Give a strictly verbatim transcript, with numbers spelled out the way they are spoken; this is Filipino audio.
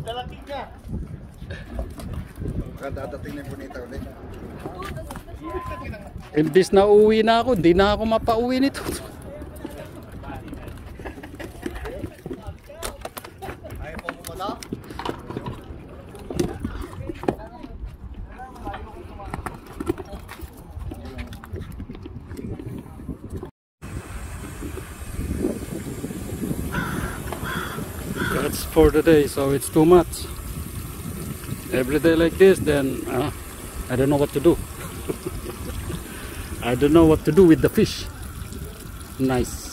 Dalaki niya. Kadadating na yung bonita ulit. Imbis na uwi na ako, di na ako mapauwi nito. Ayaw po pumala? That's for the day, so it's too much. Every day like this, then uh, I don't know what to do. I don't know what to do with the fish. Nice.